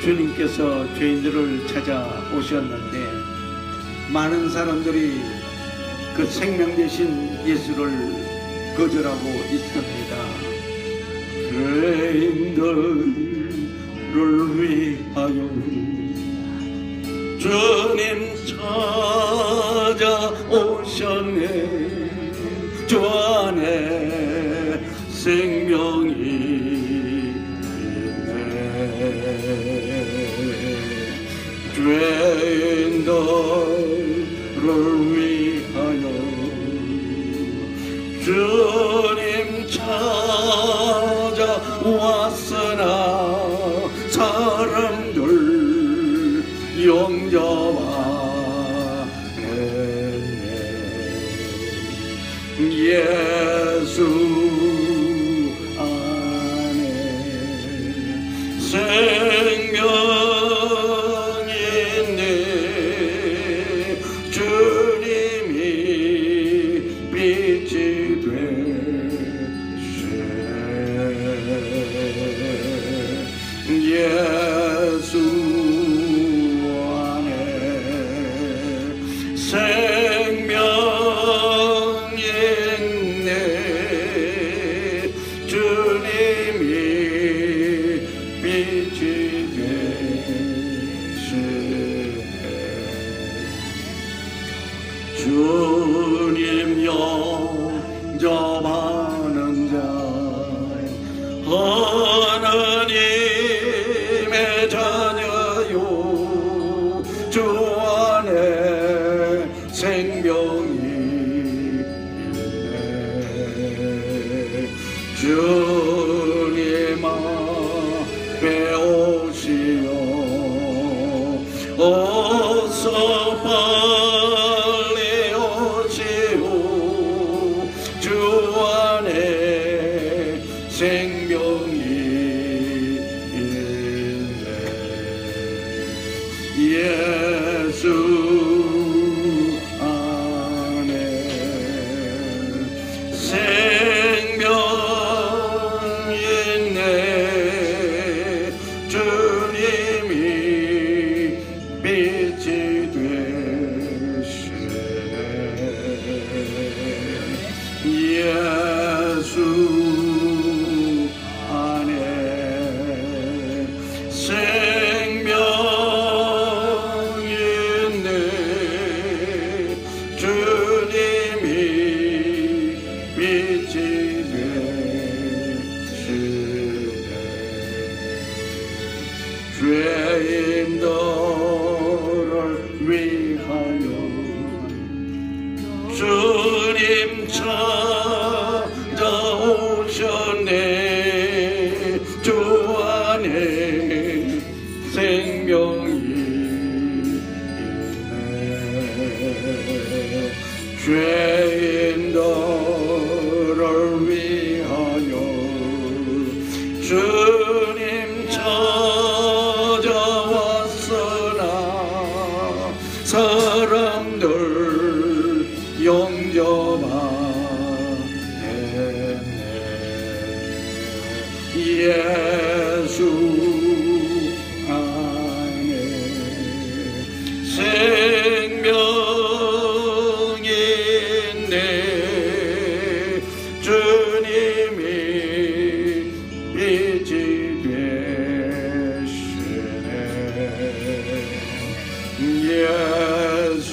주님께서 죄인들을 찾아오셨는데 많은 사람들이 그 생명 되신 예수를 거절하고 있습니다. 죄인들을 위하여 주님 찾아오셨네. 주 안에 생명이 있네. 죄인들을 위하여 주님 찾아왔으나 사람들 용접하네. 예수 안에 생명이 있네. 주님이 빛이 되시네. 예수 안에 생명이 있네. 주님이 빛이 되시네. 주님 영접하는 자 하나님의 자녀요. 주 안에 생명이 있네. 주님 앞에 오시오. 어서 빨리 오시오. 주 안에 생명이 있네. 예수 안에 생명이 있네. 주님이 빛이 되시네. 예수 안에 생명이 있네. 주님이 빛이 되시네. 죄인들을 위하여 주님 찾아오셨네. 주 안에 생명이 있네. 죄인들을 위하여 주님 찾아왔으나 사람들 용접하네. 예수 안에 생명이 있네. 주님이 빛이 되시네. 예수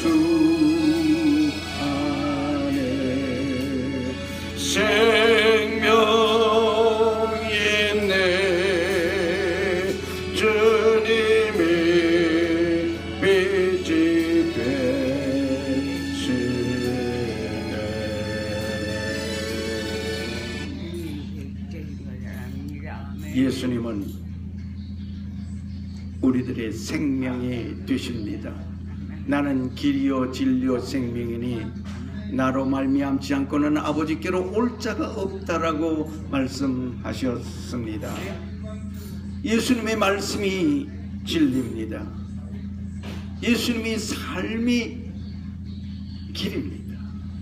안에 생명이 있네. 주님이 빛이 되시네. 예수님은 우리들의 생명이 되십니다. 나는 길이요 진리요 생명이니 나로 말미암지 않고는 아버지께로 올 자가 없다라고 말씀하셨습니다. 예수님의 말씀이 진리입니다. 예수님이 삶이 길입니다.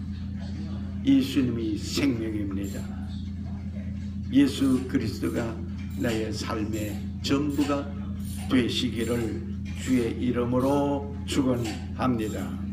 예수님이 생명입니다. 예수 그리스도가 나의 삶의 전부가 되시기를 주의 이름으로 축원합니다.